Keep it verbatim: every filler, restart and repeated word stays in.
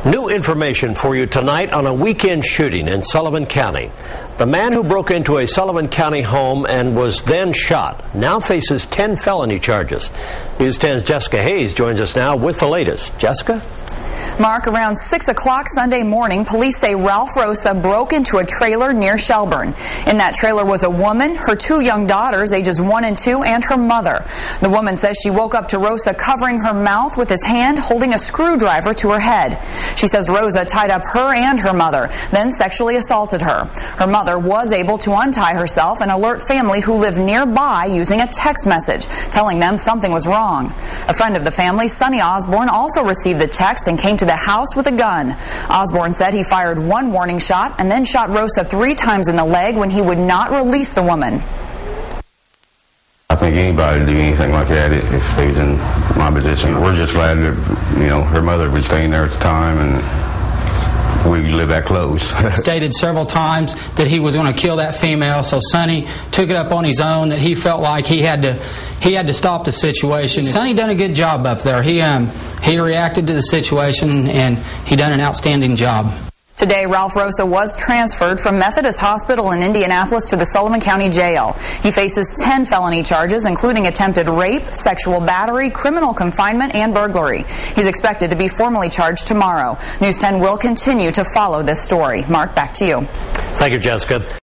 New information for you tonight on a weekend shooting in Sullivan County. The man who broke into a Sullivan County home and was then shot now faces ten felony charges. News ten's Jessica Hayes joins us now with the latest. Jessica? Mark, around six o'clock Sunday morning, police say Ralph Rosa broke into a trailer near Shelburne. In that trailer was a woman, her two young daughters, ages one and two, and her mother. The woman says she woke up to Rosa covering her mouth with his hand, holding a screwdriver to her head. She says Rosa tied up her and her mother, then sexually assaulted her. Her mother was able to untie herself and alert family who lived nearby using a text message, telling them something was wrong. A friend of the family, Sonny Osborne, also received the text and came to the house with a gun. Osborne said he fired one warning shot and then shot Rosa three times in the leg when he would not release the woman. I think anybody would do anything like that if they was in my position. We're just glad that, you know, her mother was staying there at the time and we live that close. Stated several times that he was going to kill that female, so Sonny took it up on his own that he felt like he had to he had to stop the situation. Sonny done a good job up there. He um he reacted to the situation and he done an outstanding job. Today, Ralph Rosa was transferred from Methodist Hospital in Indianapolis to the Sullivan County Jail. He faces ten felony charges, including attempted rape, sexual battery, criminal confinement, and burglary. He's expected to be formally charged tomorrow. News ten will continue to follow this story. Mark, back to you. Thank you, Jessica.